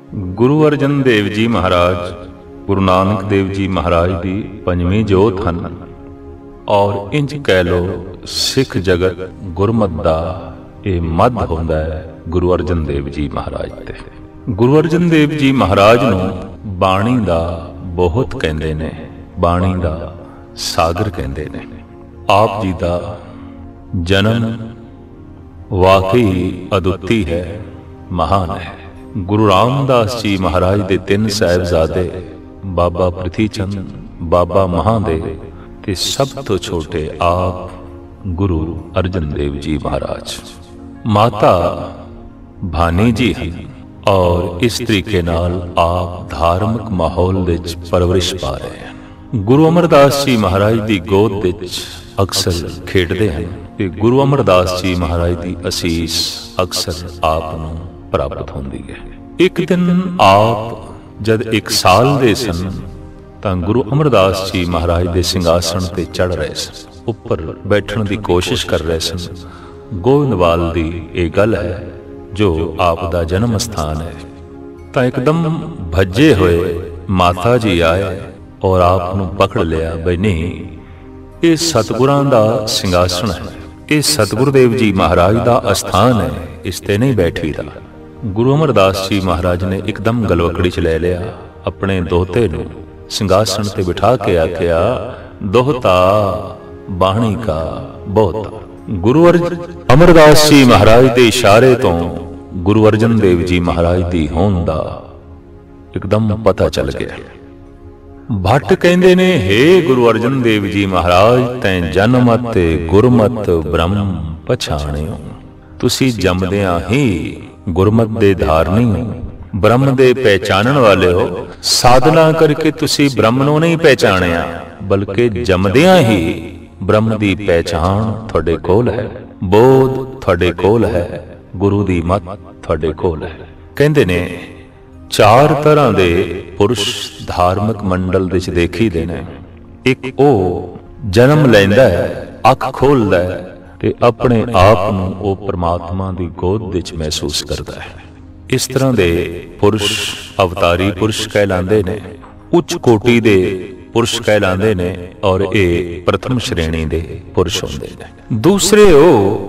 गुरु अर्जन देव जी महाराज गुरु नानक देव जी महाराज की पंजवीं जोत हैं और इंज कह लो सिख जगत गुरमत का यह मध होंदा है गुरु अर्जन देव जी महाराज ते। गुरु अर्जन देव जी महाराज नूं बाणी दा बहुत कहंदे ने, बाणी दा सागर कहंदे ने। आप जी दा जन्म वाकई अद्वितीय है, महान है। गुरु रामदास जी महाराज दे तीन साहिबजादे बाबा प्रिथी चंद, बाबा महादेव ते सब तो छोटे आप गुरु अर्जन देव जी महाराज। माता भानी जी हैं और इस तरीके नाल आप धार्मिक माहौल विच परवरिश पा रहे हैं। गुरु अमरदास जी महाराज की गोद विच अक्सर खेडते हैं ते गुरु अमरदास जी महाराज की असीस अक्सर आप नूं प्राप्त होंदी है। एक दिन आप जद 1 साल दे सन तां गुरु अमरदास जी महाराज दे सिंघासन ते चढ़ रहे सन, उपर बैठण की कोशिश कर रहे सन। गोविंदवाल दी एक गल है जो आप दा जन्म स्थान है। तां एकदम भज्जे हुए माता जी आए और आप नूं पकड़ लिया, बई नहीं ये सतगुरां दा सिंघासन है, ये सतगुरुदेव जी महाराज दा अस्थान है, इस ते नहीं बैठी दा। गुरु अमरदास जी महाराज ने एकदम गलवकड़ी च ले लिया, अपने दोहते नूं सिंघासन ते बिठा के आख्या, दोहता बाणी का बहुता। गुरु अमरदास जी महाराज के इशारे तो गुरु अर्जन देव जी महाराज की होंद दा एकदम पता चल गया। भट्ट कहंदे ने, हे गुरु अर्जन देव जी महाराज तैं जन्मत गुरमत ब्रह्म पछाणियो। तुसी जमदियां ही गुरमत दे धारनी हो, ब्रह्म दे पहचानण वाले हो। साधना करके तुसी ब्रह्म नूं नहीं पहचानिया, बल्कि जमदियां ही ब्रह्म दी पहचान तुहाडे कोल है, बोध तुहाडे कोल है, गुरु दी मत तुहाडे कोल है। कहंदे ने 4 तरह दे पुरुष धार्मिक मंडल विच देखी दे ने। एक ओ जन्म लैंदा है, अख खोलदा है ते अपने आप नूं ओ परमात्मा दी गोद विच महसूस करदा है। इस तरह दे पुरुष अवतारी पुरुष कहलांदे ने, उच्च कोटि दे पुरुष कहलांदे ने और ये प्रथम श्रेणी दे पुरुष होंदे ने। दूसरे ओ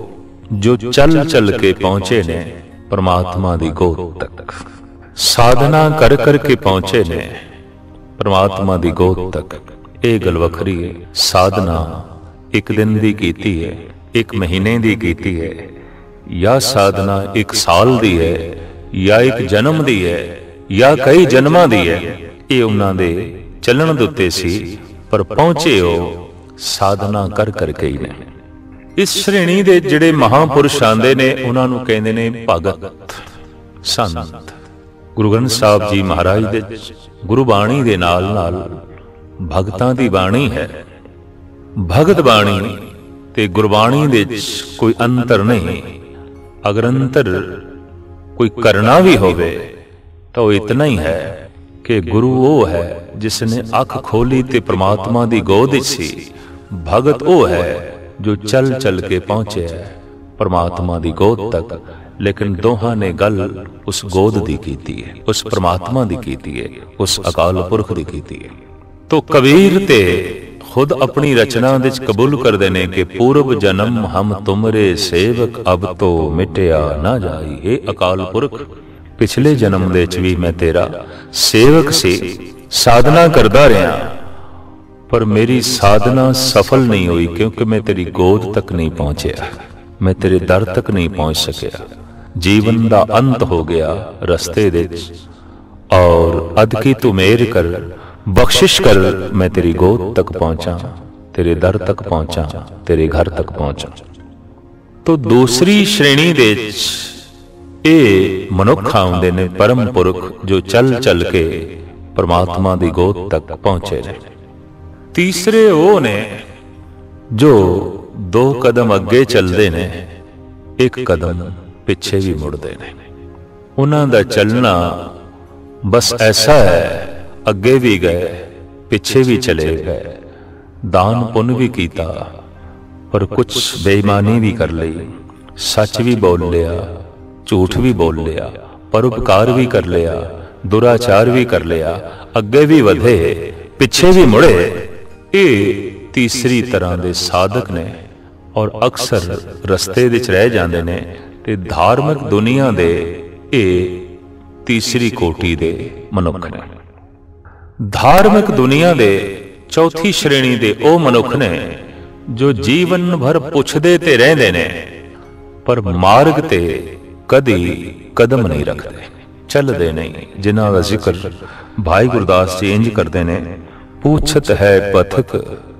जो चल चल के पहुंचे ने परमात्मा दी गोद तक, साधना कर कर के पहुंचे ने परमात्मा दी गोद तक। ये गल वखरी है। साधना 1 दिन दी कीती है, 1 महीने दी कीती है, या साधना 1 साल दी है, या 1 जन्म दी है, या कई जन्मां दी है। ये उन्हां दे चलण दे उत्ते सी, पर पहुंचे हो साधना कर करके ही ने। इस श्रेणी दे जिहड़े महापुरुष आंदे ने उन्हां नूं कहंदे ने भगत संत। गुरु ग्रंथ साहब जी महाराज दे गुरु बाणी दे नाल नाल भगतां दी बाणी है। भगत बाणी ते गुरबाणी दे कोई अंतर नहीं। अगर अंतर कोई करना भी होवे तो इतना ही है कि गुरु वो है जिसने अख खोली ते परमात्मा दी गोद विच सी। भगत वो है जो चल चल के पहुंचे है परमात्मा दी गोद तक, लेकिन दोहां ने गल उस गोद दी कीती है, उस परमात्मा दी कीती है, उस अकाल पुरख दी कीती है। तो कबीर ते खुद अपनी रचना विच कबूल करदे ने कि पूर्व जन्म हम तुमरे सेवक अब तो मिटिया ना जाई। हे अकाल पुरख, पिछले जन्म दे च भी मैं तेरा सेवक सी, साधना करदा रहा, पर मेरी साधना सफल नहीं हुई क्योंकि मैं तेरी गोद तक नहीं पहुंचया, मैं तेरे दर तक नहीं पहुंच सकिया। जीवन दा अंत हो गया रस्ते दे और अद की तू मेहर कर, बख्शिश कर, मैं तेरी गोद तक पहुंचा, तेरे दर तक पहुंचा, तेरे घर तक पहुंचा। तो दूसरी श्रेणी दे ए मनुख आउंदे ने परम पुरख जो चल चल के परमात्मा दी गोद तक पहुंचे ने। तीसरे वो ने जो 2 कदम अगे चलते ने, 1 कदम पिछे भी मुड़ते ने। उन्हां दा चलना बस ऐसा है, अगे भी गए पिछे भी चले गए, दान पुण्य भी कीता पर कुछ बेईमानी भी कर ली, सच भी बोल लिया, झूठ भी बोल लिया, परोपकार भी कर लिया, दुराचार भी कर लिया, अगे भी वधे, पिछे भी मुड़े, ये तीसरी तरह के साधक ने और अक्सर रस्ते विच रह जाते ने। ते धार्मिक दुनिया दे ये तीसरी कोटि दे मनुख ने। धार्मिक दुनिया दे चौथी श्रेणी दे ओ मनुख ने जो जीवन भर पुछदे ते रहंदे ने पर मार्ग ते कदी कदम नहीं रखते, चलते नहीं। जिन्हां दा जिक्र भाई गुरदास जी इंज करते ने, पूछत है पथक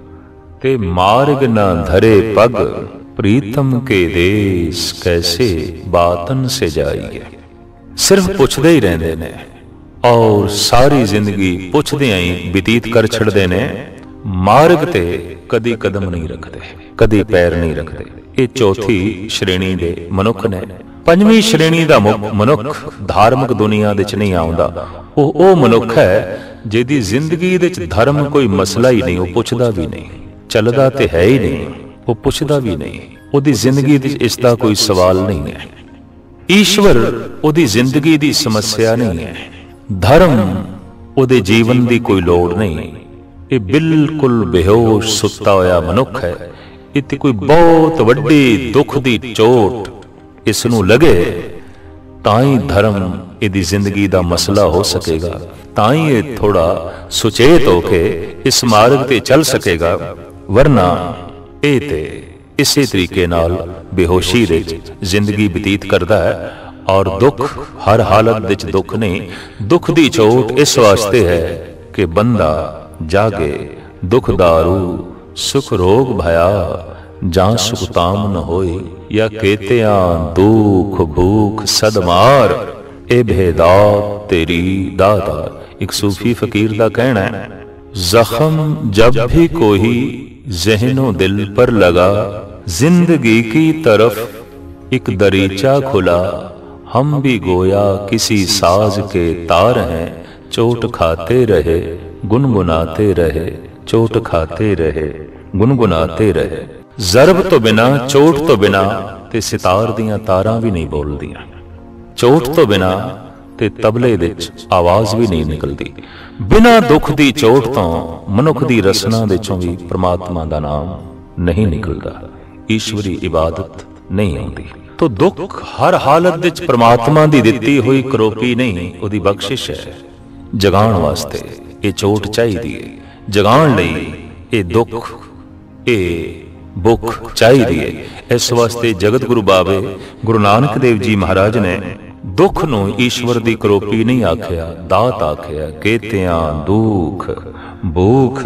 ते मार्ग न धरे पग, प्रीतम के देश कैसे बातन से जाइए। सिर्फ पुछदे ही रहंदे ने और सारी जिंदगी पुछदे ही व्यतीत कर छड़दे ने, मार्ग ते कदी कदम नहीं रखते, कदी पैर नहीं रखते। ये चौथी श्रेणी दे मनुख ने। पंजवीं श्रेणी दा मनुख धार्मिक दुनिया दे च नहीं आउंदा। ओ मनुख है जिहदी जिंदगी दे च धर्म कोई मसला ही नहीं, वो पुछदा भी नहीं, चलदा ते है ही नहीं, वो पुछदा भी नहीं, ओदी जिंदगी दे च इसदा कोई सवाल नहीं है। ईश्वर ओदी जिंदगी दी समस्या नहीं है, धर्म ओदे जीवन दी कोई लोड़ नहीं। ये बिल्कुल बेहोश सुत्ता होया मनुख है। इत्ते कोई बहुत वड्डी दुख दी चोट इसनू लगे ताई धर्म इहदी जिंदगी दा मसला हो सकेगा, ताई ये थोड़ा सुचेत होके इस मार्ग ते चल सकेगा, वरना ये ते इसी तरीके नाल बेहोशी दे जिंदगी बतीत करदा है। और दुख हर हालत विच दुख नहीं, दुख दी चोट इस वास्ते है कि बंदा जागे दुख दारू सुख रोग भया, जां सुख ताम न होए, या केतिया दुख भूख सदमार, ए भेदात तेरी दाता। एक सूफी फकीर का कहना है, जख्म जब भी कोई ज़हनो दिल पर लगा, जिंदगी की तरफ एक दरीचा खुला, हम भी गोया किसी साज के तार हैं, चोट खाते रहे गुनगुनाते रहे, चोट खाते रहे गुनगुनाते रहे। जरब तो बिना चोट तो बिना ते सितार दियां तारां भी नहीं बोलदियां, चोट तो बिना ते तबले विच आवाज भी नहीं निकलती। बिना दुख दी चोट तो मनुख दी रसना दे चों भी परमात्मा दा नाम नहीं निकलदा, ईश्वरी इबादत नहीं आउंदी। तो दुख हर हालत विच परमात्मा दी दित्ती हुई करोपी नहीं, उहदी बख्शिश है। जगाण वास्ते ये चोट चाहिदी है, जगाण लई ये दुख ये भुख चाहिदी है। इस वास्ते जगत गुरु बाबे गुरु नानक देव जी महाराज ने दुख नूं ईश्वर दी करोपी नहीं आखिया, दात आखिया। केतियां दुख भूख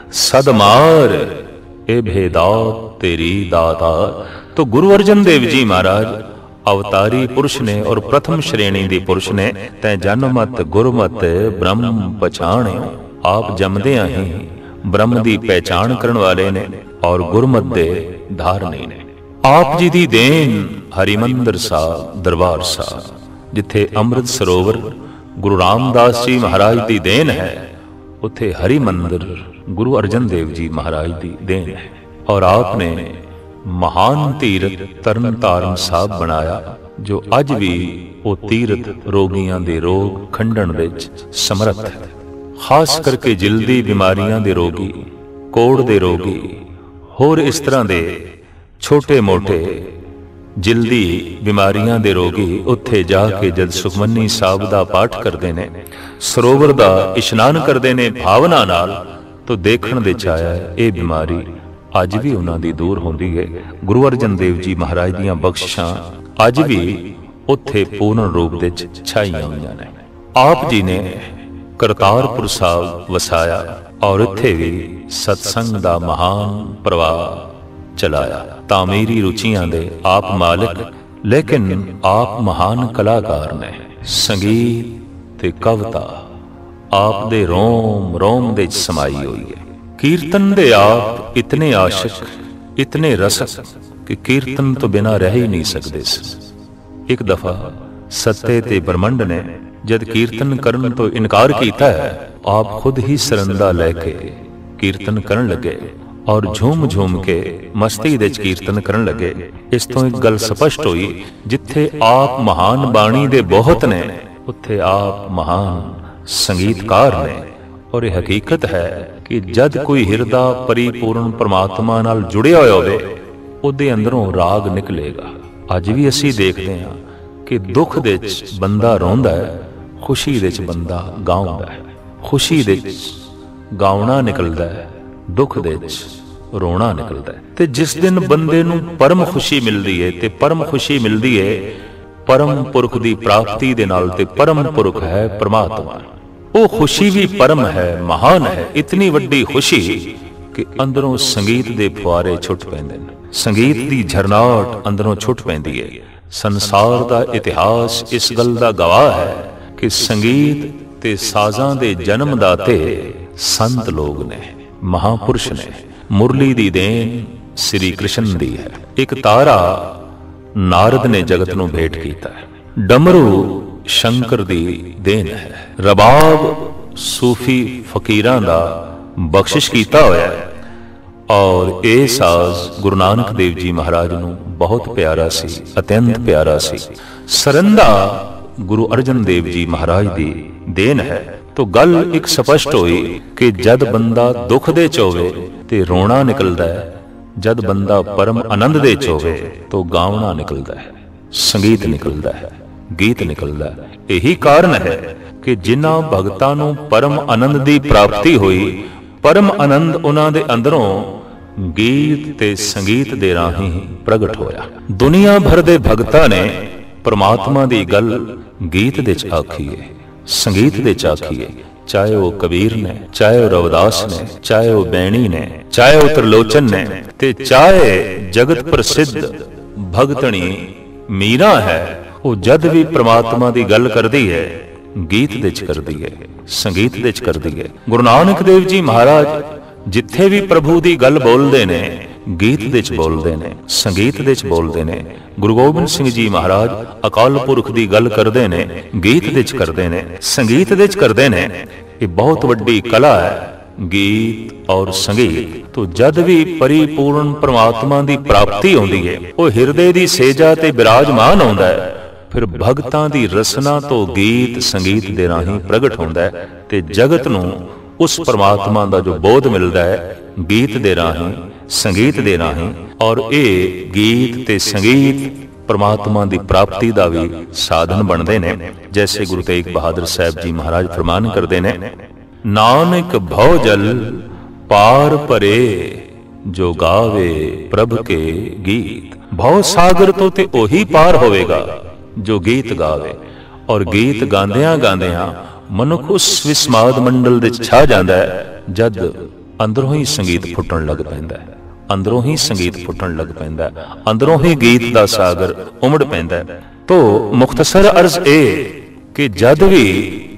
सदमार, ए भेदात तेरी दाता। तो गुरु अर्जन देव जी महाराज अवतारी पुरुष ने और प्रथम श्रेणी दी पुरुष ने। तै जन्मत गुरमत ब्रह्म पछाणियो, आप जमदियां ही ब्रह्म दी पहचान करन वाले ने और गुरमत दे धारनी ने। आप जी दी देन हरिमंदिर साहब दरबार साहब, जिथे अमृत सरोवर गुरु रामदास जी महाराज दी देन है, उथे हरिमंदिर गुरु अर्जन देव जी महाराज दी देन है। और आपने महान तीरथ तरन तारण साहब बनाया, जो अज भी वो तीरथ रोगियां दे रोग खंडन विच समर्थ है। खास करके जिल्दी बीमारियां दे रोगी, कोड़ दे रोगी, होर इस तरह दे छोटे मोटे जिल्दी बीमारियां दे रोगी उत्थे जाके जद सुखमनी साहब दा पाठ करते ने, सरोवर दा इशनान करते ने भावना नाल, तो देखण दे आया ये बीमारी अज भी उन्हां दी दूर होंदी है। गुरु अर्जन देव जी महाराज दीयां बख्शिशां अज भी उत्थे पूर्ण रूप दे छाईयां होईयां ने। आप जी ने करतारपुर साहब वसाया और इत्थे भी सत्संग दा महान प्रवाह चलाया। तामीरी रुचियां दे आप मालिक, लेकिन आप महान कलाकार ने। संगीत ते कविता आप दे रोम रोम दे समाई हुई है। कीर्तन दे आप इतने आशिक, इतने रसक कि कीर्तन तो बिना रह ही नहीं सकते। एक दफा सत्ते ते ब्रह्मंड ने जद कीर्तन करन तो इनकार किया है, आप खुद ही सरंदा लेके कीर्तन करन लगे और झूम झूम के मस्ती दे कीर्तन करन लगे। इस तो एक गल स्पष्ट हुई, जिथे आप महान बाणी दे बहुत ने, उत्थे आप महान संगीतकार ने। और यह हकीकत है कि जद कोई हिरदा परिपूर्ण परमात्मा नाल जुड़िया होया होवे ਉਹਦੇ ਅੰਦਰੋਂ ਰਾਗ ਨਿਕਲੇਗਾ। ਅੱਜ ਵੀ ਅਸੀਂ ਦੇਖਦੇ ਹਾਂ ਕਿ ਦੁੱਖ ਦੇ ਵਿੱਚ ਬੰਦਾ ਰੋਂਦਾ ਹੈ, ਖੁਸ਼ੀ ਦੇ ਵਿੱਚ ਬੰਦਾ ਗਾਉਂਦਾ ਹੈ। ਖੁਸ਼ੀ ਦੇ ਵਿੱਚ ਗਾਉਣਾ ਨਿਕਲਦਾ ਹੈ, ਦੁੱਖ ਦੇ ਵਿੱਚ ਰੋਣਾ ਨਿਕਲਦਾ ਹੈ। ਤੇ ਜਿਸ ਦਿਨ ਬੰਦੇ ਨੂੰ ਪਰਮ ਖੁਸ਼ੀ ਮਿਲਦੀ ਹੈ, ਤੇ ਪਰਮ ਖੁਸ਼ੀ ਮਿਲਦੀ ਹੈ ਪਰਮ ਪੁਰਖ ਦੀ ਪ੍ਰਾਪਤੀ ਦੇ ਨਾਲ, ਤੇ ਪਰਮ ਪੁਰਖ ਹੈ ਪ੍ਰਮਾਤਮਾ। ਉਹ ਖੁਸ਼ੀ ਵੀ ਪਰਮ ਹੈ, ਮਹਾਨ ਹੈ। ਇਤਨੀ ਵੱਡੀ ਖੁਸ਼ੀ ਕਿ ਅੰਦਰੋਂ ਸੰਗੀਤ ਦੇ ਫੁਆਰੇ ਛੁੱਟ ਪੈਂਦੇ ਨੇ, ਸੰਗੀਤ ਦੀ ਝਰਨਾਹਟ ਅੰਦਰੋਂ ਛੁੱਟ ਪੈਂਦੀ ਹੈ। ਸੰਸਾਰ ਦਾ ਇਤਿਹਾਸ ਇਸ ਗੱਲ ਦਾ ਗਵਾਹ ਹੈ ਕਿ ਸੰਗੀਤ ਤੇ ਸਾਜ਼ਾਂ ਦੇ ਜਨਮ ਦਾਤੇ ਸੰਤ ਲੋਕ ਨੇ, ਮਹਾਪੁਰਸ਼ ਨੇ। ਮੁਰਲੀ ਦੀ ਦੇਣ ਸ੍ਰੀ ਕ੍ਰਿਸ਼ਨ ਦੀ ਹੈ। ਇੱਕ ਤਾਰਾ ਨਾਰਦ ਨੇ ਜਗਤ ਨੂੰ ਭੇਟ ਕੀਤਾ ਹੈ। ਡਮਰੂ ਸ਼ੰਕਰ ਦੀ ਦੇਣ ਹੈ। ਰਬਾਬ ਸੂਫੀ ਫਕੀਰਾਂ ਦਾ ਬਖਸ਼ਿਸ਼ ਕੀਤਾ ਹੋਇਆ ਹੈ। ਔਰ ਇਹ ਸਾਜ਼ ਗੁਰੂ ਨਾਨਕ ਦੇਵ ਜੀ ਮਹਾਰਾਜ ਨੂੰ ਬਹੁਤ ਪਿਆਰਾ ਸੀ, ਅਤਿਅੰਤ ਪਿਆਰਾ ਸੀ। ਸਰੰਦਾ ਗੁਰੂ ਅਰਜਨ ਦੇਵ ਜੀ ਮਹਾਰਾਜ ਦੀ ਦੇਣ ਹੈ। ਤੋ ਗੱਲ ਇੱਕ ਸਪਸ਼ਟ ਹੋਈ ਕਿ ਜਦ ਬੰਦਾ ਦੁੱਖ ਦੇ ਚ ਹੋਵੇ ਤੇ ਰੋਣਾ ਨਿਕਲਦਾ ਹੈ, ਜਦ ਬੰਦਾ ਪਰਮ ਆਨੰਦ ਦੇ ਚ ਹੋਵੇ ਤੋ ਗਾਉਣਾ ਨਿਕਲਦਾ ਹੈ, ਸੰਗੀਤ ਨਿਕਲਦਾ ਹੈ, ਗੀਤ ਨਿਕਲਦਾ ਹੈ। ਇਹੀ ਕਾਰਨ ਹੈ ਕਿ ਜਿਨ੍ਹਾਂ ਭਗਤਾਂ ਨੂੰ ਪਰਮ ਆਨੰਦ ਦੀ ਪ੍ਰਾਪਤੀ ਹੋਈ, ਪਰਮ ਆਨੰਦ ਉਹਨਾਂ ਦੇ ਅੰਦਰੋਂ ਗੀਤ ਤੇ ਸੰਗੀਤ ਦੇ ਰਾਹੀਂ ਪ੍ਰਗਟ ਹੋਇਆ। ਦੁਨੀਆ ਭਰ ਦੇ ਭਗਤਾਂ ਨੇ ਪਰਮਾਤਮਾ ਦੀ ਗੱਲ ਗੀਤ ਦੇ ਚ ਆਖੀ ਹੈ, ਸੰਗੀਤ ਦੇ ਚ ਆਖੀ ਹੈ। ਚਾਹੇ ਉਹ ਕਬੀਰ ਨੇ, ਚਾਹੇ ਉਹ ਰਵਿਦਾਸ ਨੇ, ਚਾਹੇ ਉਹ ਬੈਣੀ ਨੇ, ਚਾਹੇ ਉਹ ਤ੍ਰਿਲੋਚਨ ਨੇ, ਤੇ ਚਾਹੇ ਜਗਤ ਪ੍ਰਸਿੱਧ ਭਗਤਣੀ ਮੀਰਾ ਹੈ। ਉਹ ਜਦ ਵੀ ਪ੍ਰਮਾਤਮਾ ਦੀ ਗੱਲ ਕਰਦੀ ਹੈ ਗੀਤ ਦੇ ਚ ਕਰਦੀ ਹੈ, ਸੰਗੀਤ ਦੇ ਚ ਕਰਦੀ ਹੈ। ਗੁਰੂ ਨਾਨਕ ਦੇਵ ਜੀ ਮਹਾਰਾਜ ਜਿੱਥੇ ਵੀ ਪ੍ਰਭੂ ਦੀ ਗੱਲ ਬੋਲਦੇ ਨੇ ਗੀਤ ਦੇ ਚ ਬੋਲਦੇ ਨੇ, ਸੰਗੀਤ ਦੇ ਚ ਬੋਲਦੇ ਨੇ। ਗੁਰੂ ਗੋਬਿੰਦ ਸਿੰਘ ਜੀ ਮਹਾਰਾਜ ਅਕਾਲ ਪੁਰਖ ਦੀ ਗੱਲ ਕਰਦੇ ਨੇ, ਗੀਤ ਦੇ ਚ ਕਰਦੇ ਨੇ, ਸੰਗੀਤ ਦੇ ਚ ਕਰਦੇ ਨੇ। ਇਹ ਬਹੁਤ ਵੱਡੀ ਕਲਾ ਹੈ ਗੀਤ ਔਰ ਸੰਗੀਤ। ਤੋ ਜਦ ਵੀ ਪਰਿਪੂਰਨ ਪ੍ਰਮਾਤਮਾ ਦੀ ਪ੍ਰਾਪਤੀ ਆਉਂਦੀ ਹੈ, ਉਹ ਹਿਰਦੇ ਦੀ ਸੇਜਾ ਤੇ ਬਿਰਾਜਮਾਨ ਆਉਂਦਾ ਹੈ। ਫਿਰ ਭਗਤਾਂ ਦੀ ਰਸਨਾ ਤੋਂ ਗੀਤ ਸੰਗੀਤ ਦੇ ਰਾਹੀਂ ਪ੍ਰਗਟ ਹੁੰਦਾ ਹੈ ਤੇ ਜਗਤ ਨੂੰ ਉਸ ਪਰਮਾਤਮਾ ਦਾ ਜੋ ਬੋਧ ਮਿਲਦਾ ਹੈ ਗੀਤ ਦੇ ਰਾਹੀਂ, ਸੰਗੀਤ ਦੇ ਰਾਹੀਂ। ਔਰ ਇਹ ਗੀਤ ਤੇ ਸੰਗੀਤ ਪਰਮਾਤਮਾ ਦੀ ਪ੍ਰਾਪਤੀ ਦਾ ਵੀ ਸਾਧਨ ਬਣਦੇ ਨੇ। ਜੈਸੇ ਗੁਰੂ ਤੇਗ ਬਹਾਦਰ ਸਾਹਿਬ ਜੀ ਮਹਾਰਾਜ ਫਰਮਾਨ ਕਰਦੇ ਨੇ, ਨਾਨਕ ਭਉ ਜਲ ਪਾਰ ਭਰੇ ਜੋ ਗਾਵੇ ਪ੍ਰਭ ਕੇ ਗੀਤ। ਭਉ ਸਾਗਰ ਤੋਂ ਤੇ ਉਹੀ ਪਾਰ ਹੋਵੇਗਾ ਜੋ ਗੀਤ ਗਾਵੇ। ਔਰ ਗੀਤ ਗਾਉਂਦਿਆਂ ਗਾਉਂਦਿਆਂ ਮਨੁੱਖ ਉਸ ਵਿਸਮਾਦ ਮੰਡਲ ਦੇ ਛਾ ਜਾਂਦਾ ਹੈ ਜਦ ਅੰਦਰੋਂ ਹੀ ਸੰਗੀਤ ਫੁੱਟਣ ਲੱਗ ਪੈਂਦਾ ਹੈ, ਅੰਦਰੋਂ ਹੀ ਸੰਗੀਤ ਫੁੱਟਣ ਲੱਗ ਪੈਂਦਾ ਹੈ, ਅੰਦਰੋਂ ਹੀ ਗੀਤ ਦਾ ਸਾਗਰ ਉਮੜ ਪੈਂਦਾ ਹੈ। ਤੋ ਮੁਖਤਸਰ ਅਰਜ਼ ਇਹ ਕਿ ਜਦ ਵੀ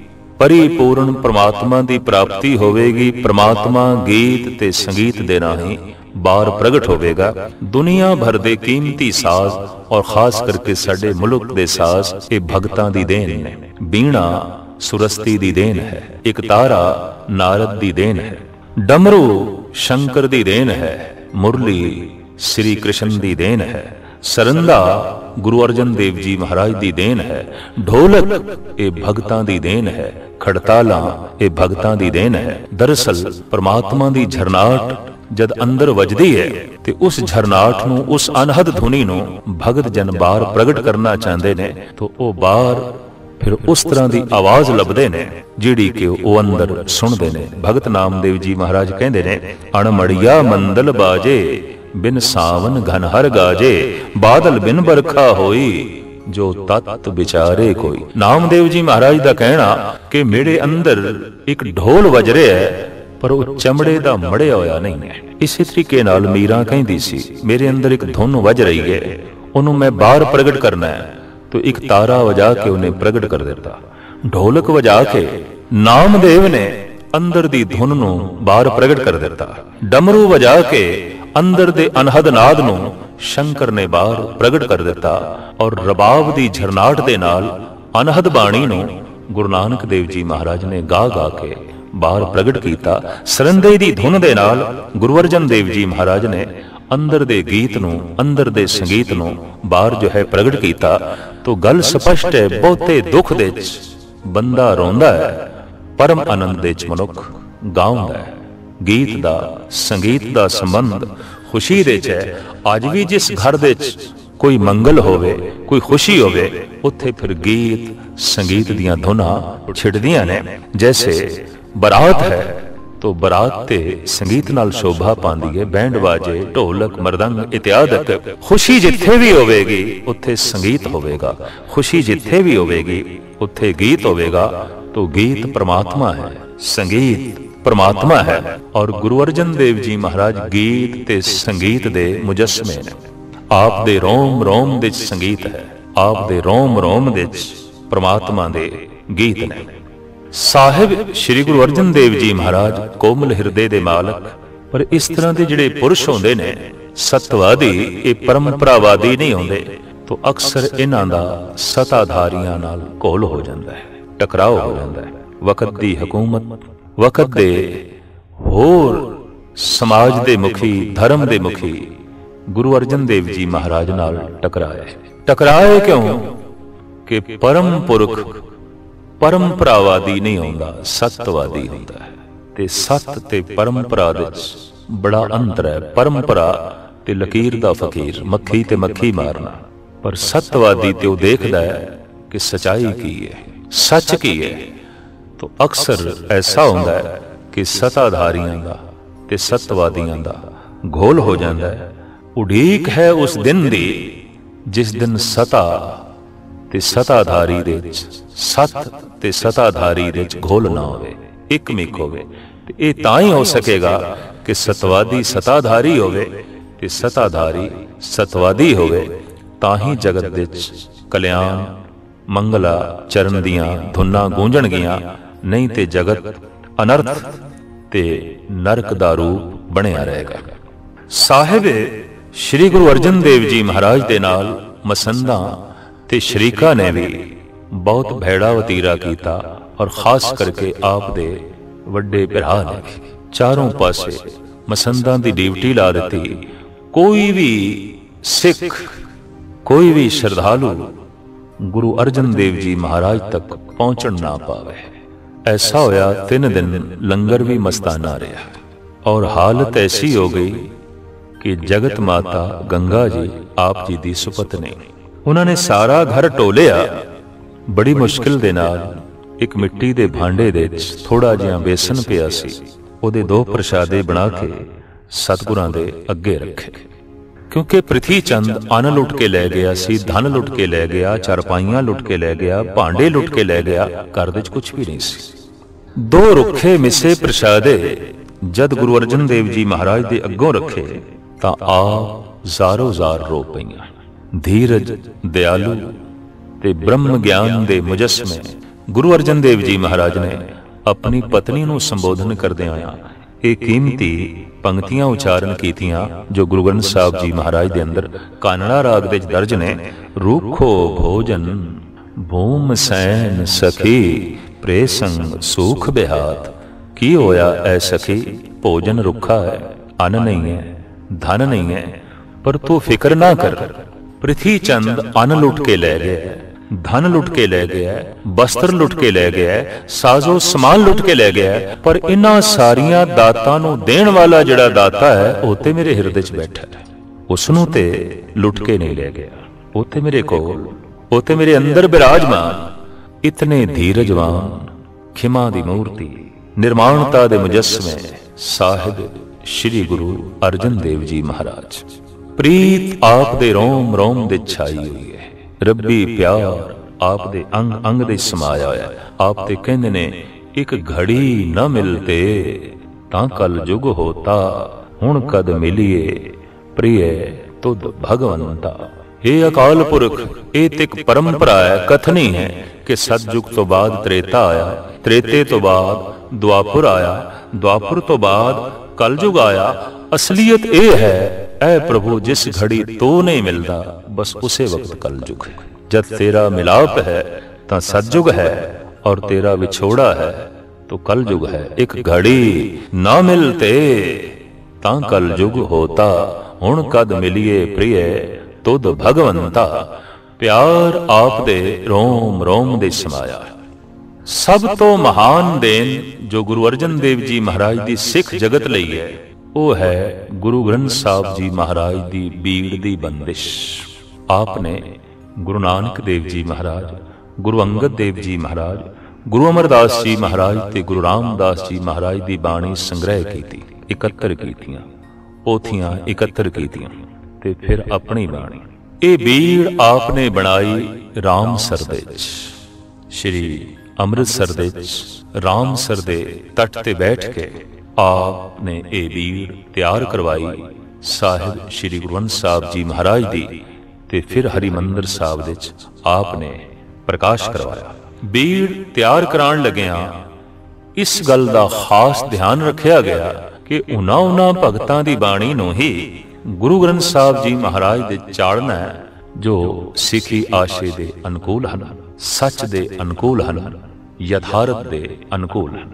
ਪਰਿਪੂਰਨ ਪ੍ਰਮਾਤਮਾ ਦੀ ਪ੍ਰਾਪਤੀ ਹੋਵੇਗੀ, ਪ੍ਰਮਾਤਮਾ ਗੀਤ ਤੇ ਸੰਗੀਤ ਦੇ ਰਾਹੀਂ ਬਾਹਰ ਪ੍ਰਗਟ ਹੋਵੇਗਾ। ਦੁਨੀਆ ਭਰ ਦੇ ਕੀਮਤੀ ਸਾਜ਼ ਔਰ ਖਾਸ ਕਰਕੇ ਸਾਡੇ ਮੁਲਕ ਦੇ ਸਾਜ਼ ਇਹ ਭਗਤਾਂ ਦੀ ਦੇਣ ਨੇ। ਬੀਣਾ ਸੁਰਸਤੀ ਦੀ ਦੇਣ ਹੈ, ਇੱਕ ਤਾਰਾ ਨਾਰਦ ਦੀ ਦੇਣ ਹੈ, ਡਮਰੂ ਸ਼ੰਕਰ ਦੀ ਦੇਣ ਹੈ, ਮੁਰਲੀ ਸ੍ਰੀ ਕ੍ਰਿਸ਼ਨ ਦੀ ਦੇਣ ਹੈ, ਸਰੰਦਾ ਗੁਰੂ ਅਰਜਨ ਦੇਵ ਜੀ ਮਹਾਰਾਜ ਦੀ ਦੇਣ ਹੈ, ਢੋਲਕ ਇਹ ਭਗਤਾਂ ਦੀ ਦੇਣ ਹੈ, ਖੜਤਾਲਾਂ ਇਹ ਭਗਤਾਂ ਦੀ ਦੇਣ ਹੈ। ਦਰਅਸਲ ਪਰਮਾਤਮਾ ਦੀ ਝਰਨਾਟ ਜਦ ਅੰਦਰ ਵੱਜਦੀ ਹੈ ਤੇ ਉਸ ਝਰਨਾਟ ਨੂੰ, ਉਸ ਅਨਹਦ ਧੁਨੀ ਨੂੰ ਭਗਤ ਜਨ ਬਾਹਰ ਪ੍ਰਗਟ ਕਰਨਾ ਚਾਹੁੰਦੇ ਨੇ ਤਾਂ ਉਹ ਬਾਹਰ ਫਿਰ ਉਸ ਤਰ੍ਹਾਂ ਦੀ ਆਵਾਜ਼ ਲੱਭਦੇ ਨੇ ਜਿਹੜੀ ਕਿ ਉਹ ਅੰਦਰ ਸੁਣਦੇ ਨੇ। ਭਗਤ ਨਾਮਦੇਵ ਜੀ ਮਹਾਰਾਜ ਕਹਿੰਦੇ ਨੇ, ਅਣਮੜੀਆ ਮੰਦਲ ਬਾਜੇ ਬਿਨ ਸਾਵਨ ਘਨ ਹਰ ਗਾਜੇ, ਬਾਦਲ ਬਿਨ ਬਰਖਾ ਹੋਈ ਜੋ ਤਤ ਵਿਚਾਰੇ ਕੋਈ। ਨਾਮਦੇਵ ਜੀ ਮਹਾਰਾਜ ਦਾ ਕਹਿਣਾ ਕਿ ਮੇਰੇ ਅੰਦਰ ਇੱਕ ਢੋਲ ਵੱਜ ਰਿਹਾ ਹੈ ਪਰ ਉਹ ਚਮੜੇ ਦਾ ਮੜਿਆ ਹੋਇਆ ਨਹੀਂ ਹੈ। ਇਸੇ ਤਰੀਕੇ ਨਾਲ ਮੀਰਾ ਕਹਿੰਦੀ ਸੀ, ਮੇਰੇ ਅੰਦਰ ਇੱਕ ਧੁਨ ਵੱਜ ਰਹੀ ਹੈ, ਉਹਨੂੰ ਮੈਂ ਬਾਹਰ ਪ੍ਰਗਟ ਕਰਨਾ ਹੈ। तो एक तारा वजा के उन्हें प्रगट कर देता, ढोलक वजा के नामदेव ने अंदर दी धुन नूं बाहर प्रगट कर देता, डमरू वजा के अंदर दे अनहद नाद नूं शंकर ने बाहर प्रगट कर देता, और रबाब दी झरनाट दे नाल अनहद बाणी नूं गुरु नानक देव जी महाराज ने गा गा के बाहर प्रगट किया। सरंदे दी धुन दे नाल गुरु अर्जन देव जी महाराज ने अंदर दे गीत नूं, अंदर दे संगीत नूं बाहर जो है प्रगट किया। तो गल स्पष्ट है, बहुते दुख दे ਬੰਦਾ ਰੋਂਦਾ ਹੈ, ਪਰਮ ਆਨੰਦ ਦੇ 'ਚ ਮਨੁੱਖ ਗਾਉਂਦਾ ਹੈ। ਗੀਤ ਦਾ ਸੰਗੀਤ ਦਾ ਸੰਬੰਧ ਖੁਸ਼ੀ ਦੇ 'ਚ ਹੈ। ਅੱਜ ਵੀ ਜਿਸ ਘਰ ਦੇ 'ਚ ਕੋਈ ਮੰਗਲ ਹੋਵੇ, ਕੋਈ ਖੁਸ਼ੀ ਹੋਵੇ, ਉੱਥੇ ਫਿਰ ਗੀਤ ਸੰਗੀਤ ਦੀਆਂ ਧੁਨਾਂ ਛਿੜਦੀਆਂ ਨੇ। ਜੈਸੇ ਬਰਾਤ ਹੈ तो बरात ते संगीत नाल शोभा पांदी है, बैंड बाजे ढोलक मरदंग इत्यादि। खुशी जिथे भी होवेगी उत्थे संगीत होवेगा, खुशी जिथे भी होवेगी उत्थे गीत होवेगा। तो गीत परमात्मा है, संगीत परमात्मा है। और गुरु अर्जन देव जी महाराज गीत ते संगीत दे मुजस्मे ने। आप दे रोम रोम दे संगीत है, आप दे रोम रोम दे परमात्मा दे गीत ने। ਸਾਹਿਬ ਸ਼੍ਰੀ ਗੁਰੂ ਅਰਜਨ ਦੇਵ ਜੀ ਮਹਾਰਾਜ ਕੋਮਲ ਹਿਰਦੇ ਦੇ ਮਾਲਕ। ਪਰ ਇਸ ਤਰ੍ਹਾਂ ਦੇ ਜਿਹੜੇ ਪੁਰਸ਼ ਹੁੰਦੇ ਨੇ ਸਤਵਾਦੀ, ਇਹ ਪਰੰਪਰਾਵਾਦੀ ਨਹੀਂ ਹੁੰਦੇ। तो ਅਕਸਰ ਇਹਨਾਂ ਦਾ ਸਤਾਧਾਰੀਆਂ ਨਾਲ ਘੋਲ ਹੋ ਜਾਂਦਾ ਹੈ, ਟਕਰਾਓ ਹੋ ਜਾਂਦਾ ਹੈ। ਵਕਤ ਦੀ ਹਕੂਮਤ, ਵਕਤ ਦੇ ਹੋਰ ਸਮਾਜ ਦੇ ਮੁਖੀ, ਧਰਮ ਦੇ ਮੁਖੀ ਗੁਰੂ ਅਰਜਨ ਦੇਵ ਜੀ ਮਹਾਰਾਜ ਨਾਲ ਟਕਰਾਏ ਕਿਉਂ ਕਿ ਪਰਮ ਪੁਰਖ परंपरावादी नहीं होंदा, सतवादी होंदा है। ते सत ते परंपरा दे बड़ा अंतर है। परंपरा ते लकीर दा फकीर, मक्खी ते मक्खी मारना। पर सतवादी ते वो देखदा है कि सच्चाई की है, सच की है। तो अक्सर ऐसा होंदा है कि सताधारियां दा ते सतवादियां दा घोल हो जाता है। उड़ीक है उस दिन दी जिस दिन सता ते सताधारी दे सत ते सताधारी दे घोल ना होवे, एक मिक होवे। ते ये तां ही हो सकेगा कि सतवादी सताधारी होवे ते सताधारी सतवादी होवे। तां ही जगत दे कल्याण मंगला चरण दियां धुनां गूंजणगियां, नहीं ते जगत अनर्थ ते नरक दा रूप बनिया रहेगा। साहिब श्री गुरु अर्जन देव जी महाराज दे नाल मसंदा ते शरीका ने भी बहुत भैड़ा वतीरा किया। और खास करके आप दे वड्डे भरा ने चारों पासे मसंदा की ड्यूटी ला दी। कोई भी सिख, कोई भी श्रद्धालु गुरु अर्जन देव जी महाराज तक पहुंचन ना पावे। ऐसा होया 3 दिन लंगर भी मस्ताना रहा। और हालत ऐसी हो गई कि जगत माता गंगा जी आप जी दी सुपत्नी, उन्होंने सारा घर टोलिया। बड़ी मुश्किल दे नाल एक मिट्टी दे भांडे दे थोड़ा जिहा बेसन पिया सी, उहदे 2 प्रशादे बना के सतगुरां दे अगे रखे। क्योंकि पृथ्वी चंद अन्न लुट के लै गया सी, धन लुट के लै गया, चारपाइयां लुट के लै गया, भांडे लुट के लै गया, घर दे कुछ भी नहीं सी। 2 रुखे मिसे प्रशादे जद गुरु अर्जन देव जी महाराज दे अगों रखे तां आप ज़ारो ज़ार रो पईयां। धीरज, दयालु ते ब्रह्म ज्ञान दे मुजस्मे गुरु अर्जन देव जी महाराज ने अपनी पत्नी नूं संबोधन करदे आया ये कीमती पंक्तियां उचारण कीतियां जो गुरु ग्रंथ साहब जी महाराज दे अंदर कानड़ा राग दे दर्ज ने। रूखो भोजन भूम सैन सखी, प्रेसंग सूख बिहात। की होया ऐ सखी, भोजन रुखा है, अन्न नहीं है, धन नहीं है, पर तू फिक्र ना कर। पृथ्वी चंद अन्न लुट के ले गया, धन लुट के ले गया, वस्त्र लुट के ले गया, साजो समान लुट के ले गया, पर इन्हां सारियां दातां नूं देण वाला जिहड़ा दाता है वो ते मेरे हिरदे च बैठा है। उसनूं ते लुट के नहीं ले गया, वो ते मेरे कोल, वो ते मेरे अंदर विराजमान। इतने धीरजवान, खिमा दी मूर्ति, निर्माणता दे मुजस्मे साहिब श्री गुरु अर्जन देव जी महाराज। प्रीत आप दे रोम रोम दे छाई हुई है, रब्बी प्यार आप दे अंग अंग दे समाया होया। आप ते कहंदे ने एक घड़ी न मिलते तां कल जुग होता, हुण कद मिलिए प्रिय तुद भगवंता। हे अकाल पुरख, ये ते एक परंपरा है, कथनी है कि सतयुग तो बाद त्रेता आया, त्रेते तो बाद द्वापुर आया, द्वापुर तो बाद कलयुग आया। असलियत ये है ऐ प्रभु जिस घड़ी तो नहीं मिलता बस उसे वक्त कलयुग है। जब तेरा मिलाप है तो सतयुग है, और तेरा विछोड़ा है तो कलयुग है। एक घड़ी ना मिलते तां कलयुग होता, हुण कद मिलिए प्रिय तुद भगवंता। प्यार आप दे रोम रोम दे समाया। ਸਭ ਤੋਂ ਮਹਾਨ ਦੇਣ ਜੋ ਗੁਰੂ ਅਰਜਨ ਦੇਵ ਜੀ ਮਹਾਰਾਜ ਦੀ ਸਿੱਖ ਜਗਤ ਲਈ ਹੈ, ਉਹ ਹੈ ਗੁਰੂ ਗ੍ਰੰਥ ਸਾਹਿਬ ਜੀ ਮਹਾਰਾਜ ਦੀ ਬੀੜ ਦੀ ਬੰਦਿਸ਼। ਆਪ ਨੇ ਗੁਰੂ ਨਾਨਕ ਦੇਵ ਜੀ ਮਹਾਰਾਜ, ਗੁਰੂ ਅੰਗਦ ਦੇਵ ਜੀ ਮਹਾਰਾਜ, ਗੁਰੂ ਅਮਰਦਾਸ ਜੀ ਮਹਾਰਾਜ ਤੇ ਗੁਰੂ ਰਾਮਦਾਸ ਜੀ ਮਹਾਰਾਜ ਦੀ ਬਾਣੀ ਸੰਗ੍ਰਹਿ ਕੀਤੀ, ਇਕੱਤਰ ਕੀਤੀਆਂ, ਪੋਥੀਆਂ ਇਕੱਤਰ ਕੀਤੀਆਂ ਤੇ ਫਿਰ ਆਪਣੀ ਬਾਣੀ। ਇਹ ਬੀੜ ਆਪ ਨੇ ਬਣਾਈ ਰਾਮਸਰ ਦੇ ਵਿੱਚ, ਸ਼੍ਰੀ ਅੰਮ੍ਰਿਤਸਰ ਦੇ ਵਿੱਚ ਰਾਮਸਰ ਦੇ ਤੱਟ ਤੇ ਬੈਠ ਕੇ ਆਪ ਨੇ ਇਹ ਬੀੜ ਤਿਆਰ ਕਰਵਾਈ ਸਾਹਿਬ ਸ਼੍ਰੀ ਗੁਰੂ ਗ੍ਰੰਥ ਸਾਹਿਬ ਜੀ ਮਹਾਰਾਜ ਦੀ, ਤੇ ਫਿਰ ਹਰਿਮੰਦਰ ਸਾਹਿਬ ਦੇ ਵਿੱਚ ਆਪ ਨੇ ਪ੍ਰਕਾਸ਼ ਕਰਵਾਇਆ। ਬੀੜ ਤਿਆਰ ਕਰਾਉਣ ਲੱਗਿਆਂ ਇਸ ਗੱਲ ਦਾ ਖਾਸ ਧਿਆਨ ਰੱਖਿਆ ਗਿਆ ਕਿ ਉਹਨਾਂ ਭਗਤਾਂ ਦੀ ਬਾਣੀ ਨੂੰ ਹੀ ਗੁਰੂ ਗ੍ਰੰਥ ਸਾਹਿਬ ਜੀ ਮਹਾਰਾਜ ਦੇ ਚਾੜਨਾ ਹੈ ਜੋ ਸਿੱਖੀ ਆਸ਼ੇ ਦੇ ਅਨੁਕੂਲ ਹਨ, ਸੱਚ ਦੇ ਅਨੁਕੂਲ ਹਨ, ਯਥਾਰਥ ਦੇ ਅਨੁਕੂਲ ਹਨ।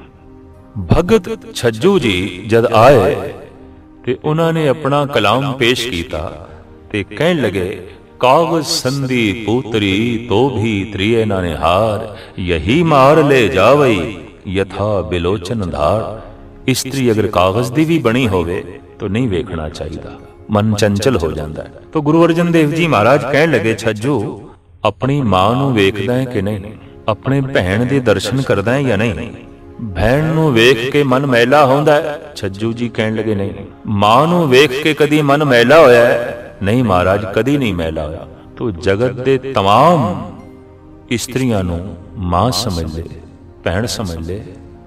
ਭਗਤ ਛੱਜੂ ਜੀ ਜਦ ਆਏ ਤੇ ਉਹਨਾਂ ਨੇ ਆਪਣਾ ਕਲਾਮ ਪੇਸ਼ ਕੀਤਾ ਤੇ ਕਹਿਣ ਲੱਗੇ, ਕਾਗਜ਼ ਸੰਧੀ ਪੂਤਰੀ ਤੋ ਵੀ ਤ੍ਰਿਏ ਨਾ ਨਿਹਾਰ, ਯਹੀ ਮਾਰ ਲੈ ਜਾਵਈ ਯਥਾ ਬਿਲੋਚਨ ਧਾਰ। ਇਸਤਰੀ ਅਗਰ ਕਾਗਜ਼ ਦੀ ਵੀ ਬਣੀ ਹੋਵੇ ਤਾਂ ਨਹੀਂ ਵੇਖਣਾ ਚਾਹੀਦਾ, ਮਨ ਚੰਚਲ ਹੋ ਜਾਂਦਾ ਹੈ। ਤਾਂ ਗੁਰੂ ਅਰਜਨ ਦੇਵ ਜੀ ਮਹਾਰਾਜ ਕਹਿਣ ਲੱਗੇ, ਛੱਜੂ ਆਪਣੀ ਮਾਂ ਨੂੰ ਵੇਖਦਾ ਹੈ ਕਿ ਨਹੀਂ, ਆਪਣੇ ਭੈਣ ਦੇ ਦਰਸ਼ਨ ਕਰਦਾ ਹੈ ਜਾਂ ਨਹੀਂ? ਭੈਣ ਨੂੰ ਵੇਖ ਕੇ ਮਨ ਮੈਲਾ ਹੁੰਦਾ ਹੈ? ਛੱਜੂ ਜੀ ਕਹਿਣ ਲੱਗੇ, ਨਹੀਂ। ਮਾਂ ਨੂੰ ਵੇਖ ਕੇ ਕਦੀ ਮਨ ਮੈਲਾ ਹੋਇਆ ਹੈ? ਨਹੀਂ ਮਹਾਰਾਜ, ਕਦੀ ਨਹੀਂ ਮੈਲਾ ਹੋਇਆ। ਤੋ ਜਗਤ ਦੇ तमाम ਇਸਤਰੀਆਂ ਨੂੰ ਮਾਂ ਸਮਝ ਲੈ, ਭੈਣ ਸਮਝ ਲੈ,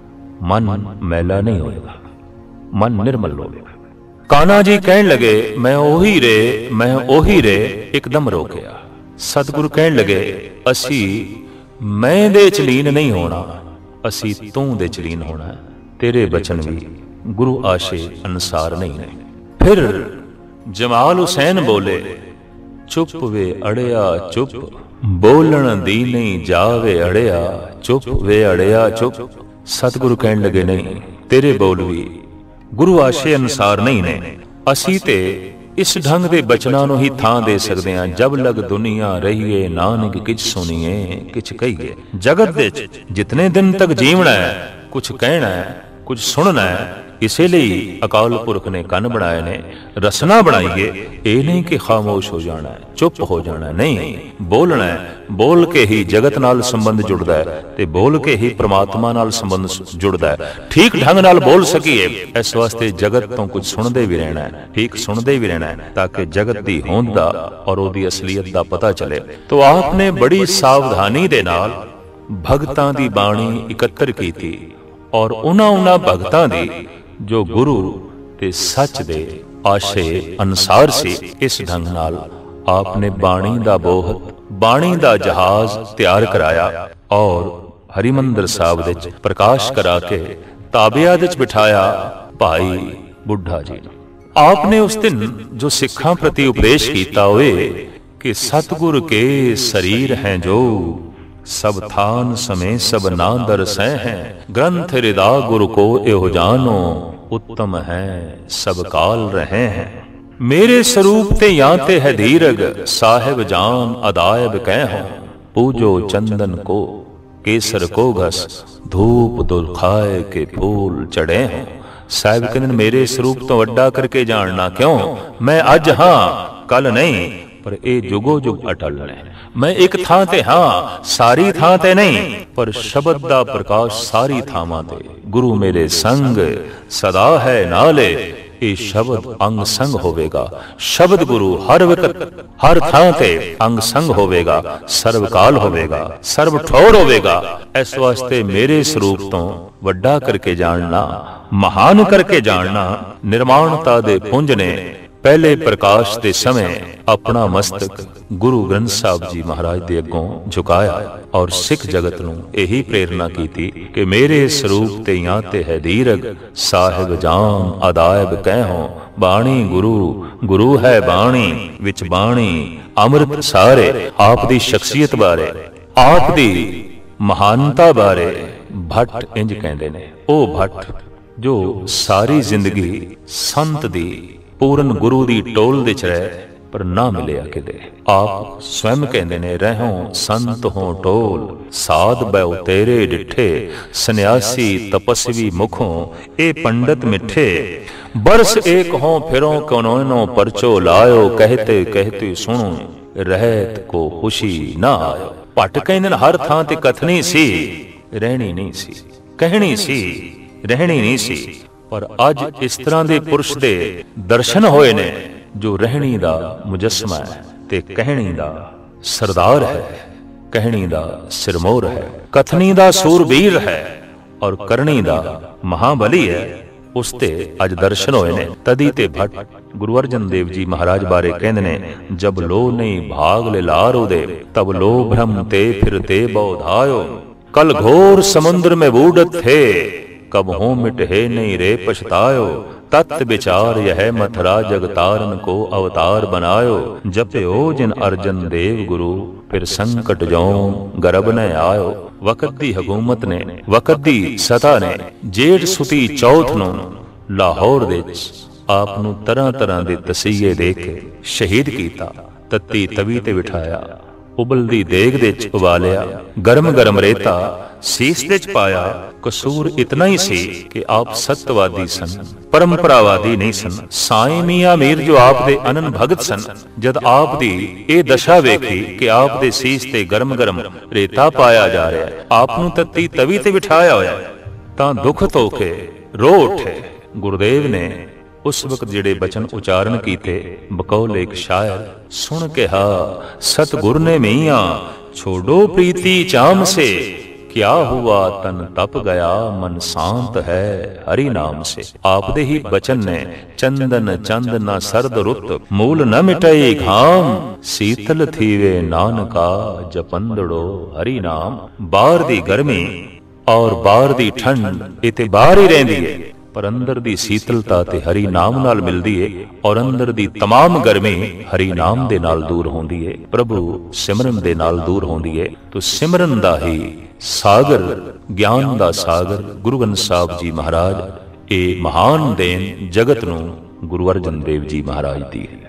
ਮਨ ਮੈਲਾ ਨਹੀਂ ਹੋਏਗਾ, ਮਨ ਨਿਰਮਲ ਹੋਵੇਗਾ। ਕਾਨਾ ਜੀ ਕਹਿਣ ਲੱਗੇ, ਮੈਂ ਉਹੀ ਰੇ, ਮੈਂ ਉਹੀ ਰੇ। ਇੱਕਦਮ ਰੋਕਿਆ। ਸਤਿਗੁਰੂ ਕਹਿਣ ਲੱਗੇ, ਅਸੀਂ ਮੈਂ ਦੇ ਚ ਲੀਨ ਨਹੀਂ ਹੋਣਾ, ਅਸੀਂ ਤੂੰ ਦੇ ਚ ਲੀਨ ਹੋਣਾ। ਤੇਰੇ ਬਚਨ ਵੀ ਗੁਰੂ ਆਸ਼ੇ ਅਨੁਸਾਰ ਨਹੀਂ ਨੇ। ਫਿਰ ਜਮਾਲ ਹੁਸੈਨ ਬੋਲੇ, ਚੁੱਪ ਵੇ ਅੜਿਆ ਚੁੱਪ, ਬੋਲਣ ਦੀ ਨਹੀਂ ਜਾਵੇ ਅੜਿਆ, ਚੁੱਪ ਵੇ ਅੜਿਆ ਚੁੱਪ। ਸਤਿਗੁਰੂ ਕਹਿਣ ਲੱਗੇ, ਨਹੀਂ, ਤੇਰੇ ਬੋਲ ਵੀ ਗੁਰੂ ਆਸ਼ੇ ਅਨੁਸਾਰ ਨਹੀਂ ਨੇ। ਅਸੀਂ ਤੇ ਇਸ ਢੰਗ ਦੇ ਬਚਨਾਂ ਨੂੰ ਹੀ ਥਾਂ ਦੇ ਸਕਦੇ ਹਾਂ, ਜਬ ਲਗ ਦੁਨੀਆ ਰਹੀਏ ਨਾਨਕ ਕਿਛ ਸੁਣੀਏ ਕਿਛ ਕਹੀਏ। ਜਗਤ ਦੇ ਜਿਤਨੇ ਦਿਨ ਤੱਕ ਜੀਵਣਾ ਹੈ, ਕੁਛ ਕਹਿਣਾ ਹੈ, ਕੁਝ ਸੁਣਨਾ ਹੈ। ਇਸੇ ਲਈ ਅਕਾਲ ਪੁਰਖ ਨੇ ਕੰਨ ਬਣਾਏ ਨੇ, ਰਸਨਾ ਬਣਾਈਏ। ਇਹ ਨਹੀਂ ਕਿ ਖਾਮੋਸ਼ ਹੋ ਜਾਣਾ ਹੈ, ਚੁੱਪ ਹੋ ਜਾਣਾ, ਨਹੀਂ, ਬੋਲਣਾ ਹੈ। ਬੋਲ ਕੇ ਹੀ ਜਗਤ ਨਾਲ ਸੰਬੰਧ ਜੁੜਦਾ ਹੈ ਤੇ ਬੋਲ ਕੇ ਹੀ ਪ੍ਰਮਾਤਮਾ ਨਾਲ ਸੰਬੰਧ ਜੁੜਦਾ ਹੈ। ਠੀਕ ਢੰਗ ਨਾਲ ਬੋਲ ਸਕੀਏ, ਇਸ ਵਾਸਤੇ ਜਗਤ ਤੋਂ ਕੁਝ ਸੁਣਦੇ ਵੀ ਰਹਿਣਾ ਹੈ, ਠੀਕ ਸੁਣਦੇ ਵੀ ਰਹਿਣਾ ਹੈ, ਤਾਂ ਕਿ ਜਗਤ ਦੀ ਹੋਂਦ ਦਾ ਔਰ ਉਹਦੀ ਅਸਲੀਅਤ ਦਾ ਪਤਾ ਚਲੇ। ਤੋ ਆਪ ਨੇ ਬੜੀ ਸਾਵਧਾਨੀ ਦੇ ਨਾਲ ਭਗਤਾਂ ਦੀ ਬਾਣੀ ਇਕੱਤਰ ਕੀਤੀ ਔਰ ਉਹਨਾਂ ਭਗਤਾਂ ਦੀ ਜੋ ਗੁਰੂ ਤੇ ਸੱਚ ਦੇ ਆਸ਼ੇ ਅਨੁਸਾਰ ਸੀ, ਇਸ ਢੰਗ ਨਾਲ ਆਪ ਨੇ ਬਾਣੀ ਦਾ ਬੋਹਤ, ਬਾਣੀ ਦਾ ਜਹਾਜ਼ ਤਿਆਰ ਕਰਾਇਆ ਔਰ ਹਰਿਮੰਦਰ ਸਾਹਿਬ ਵਿੱਚ ਪ੍ਰਕਾਸ਼ ਕਰਾ ਕੇ ਤਾਬਿਆਂ ਵਿੱਚ ਬਿਠਾਇਆ ਭਾਈ ਬੁੱਢਾ ਜੀ ਨੂੰ। ਆਪ ਨੇ ਉਸ ਦਿਨ ਜੋ ਸਿੱਖਾਂ ਪ੍ਰਤੀ ਉਪਦੇਸ਼ ਕੀਤਾ ਹੋਏ ਕਿ ਸਤਿਗੁਰ ਕੇ ਸਰੀਰ ਹੈ ਜੋ, ਸਭ ਥਾਨ ਸਮੇਂ ਸਭ ਨਾ ਦਰਸੈ ਹੈ, ਗ੍ਰੰਥ ਹਿਰਦਾ ਗੁਰੂ ਕੋ ਇਹੋ ਜਾਨੋ, उत्तम है सब काल रहे हैं। मेरे स्वरूप ते यहाँ ते है धीरग, साहिब जान अदायब कहो, पूजो चंदन को केसर को घस, धूप दुलखाए के फूल चढ़े हों। साहिब कहते मेरे स्वरूप तो वड्डा करके जानना क्यों, मैं अज हाँ कल नहीं, पर ए जुगो जुग अटल ने। मैं एक थां ते हाँ, सारी थां ते नहीं, पर शब्द दा प्रकाश सारी थावां ते। गुरु मेरे संग सदा है नाले, ये शब्द अंग संग होवेगा। शब्द गुरु हर वक्त हर थां ते अंग संग होवेगा, सर्वकाल होवेगा, सर्व ठोर होवेगा। इस वास्ते मेरे स्वरूप तो वड्डा करके जानना, महान करके जानना। निर्माणता दे पुंज ने पहले प्रकाश के समय अपना मस्तक गुरु ग्रंथ साहब जी महाराज दे अगों झुकाया और सिख जगत नूं यही प्रेरणा की थी कि मेरे स्वरूप ते यहाँ ते है दीरग, साहिब जान अदायब कहो, बाणी गुरु गुरु है बाणी, विच बाणी अमृत सारे। आप दी शख्सियत बारे, आप दी महानता बारे भट्ट इंज कहंदे ने, ओ भट्ट जो सारी जिंदगी संत दी पूਰਨ ਗੁਰੂ ਦੀ ਟੋਲ ਦੇ ਚ ਰਹਿ पर ना मिलिया किते। आप स्वयं कहते ने रहो संत हो टोल, साध बैउ तेरे डिठे, सन्यासी तपस्वी मुखों ए पंडित मिठे। बरस एक हो फिरो कौनो परचो लायो, कहते कहते सुनो रहत को खुशी ना आयो। भट कहंदे हर थां ते कथनी सी, रहनी नहीं सी, कहनी सी, रहनी नहीं सी। पर अज इस तरह के पुरुष दे दर्शन होए ने जो रहनी दा मुजस्मा है ते कहनी दा सरदार है, कहनी दा सिरमौर है, कथनी दा सूरबीर है और करनी दा महाबली है। उसते अज दर्शन होए ने। तदी ते भट्ट गुरु अर्जन देव जी महाराज बारे कहंदे ने, जब लो नहीं भाग ले लारो दे, तब लो भ्रम ते फिरते बौधायो। कल घोर समुद्र में बूढ़त थे, कब हो मिट है नहीं रे पछतायो। तत् विचार यह मथुरा जगतारन को अवतार बनायो। जप्यो जिन अर्जन देव गुरु, फिर संकट जो गर्भ न आयो। वक़्त दी हुकूमत ने, वक़्त दी सता ने जेठ सुती चौथ नूं लाहौर विच आप नूं तरह तरह दे तसीहे दे के शहीद कीता। तत्ती तवी ते बिठाया, उबलदी देग दे च उबालिया, गरम गरम रेता सीस दे च पाया। कसूर इतना ही सी कि आप सत्यवादी सन, परंपरावादी नहीं सन। साईं मियां मीर जो आप दे अनन भगत सन, जद आप दी ए दशा वेखी कि आप दे सीस ते गरम गरम रेता पाया जा रहा है, आप नूं तत्ती तवी ते बिठाया होया, तां दुख तो के रो उठे। गुरुदेव ने उस वक्त जेड़े बचन उचारण कीते, बकौल एक शायर सुन के हा सतगुर ने मियां, छोड़ो प्रीति चाम से, क्या हुआ तन तप गया मन शांत है हरि नाम से। आप दे ही बचन ने चंदन चंद न सर्द रुत, मूल न मिटई घाम, शीतल थीवे नानका जपंदड़ो हरि नाम। बाहर दी गर्मी और बाहर दी ठंड इते बाहर ही रहिंदी है, पर अंदर दी शीतलता ते हरि नाम नाल मिलदी है, और अंदर दी तमाम गर्मी हरि नाम दे नाल दूर होंदी है, प्रभु सिमरन दे नाल दूर होंदी है। तो सिमरन दा ही सागर, ज्ञान दा सागर गुरु ग्रंथ साहिब जी महाराज ए महान देन जगत नूं गुरु अर्जन देव जी महाराज दी है।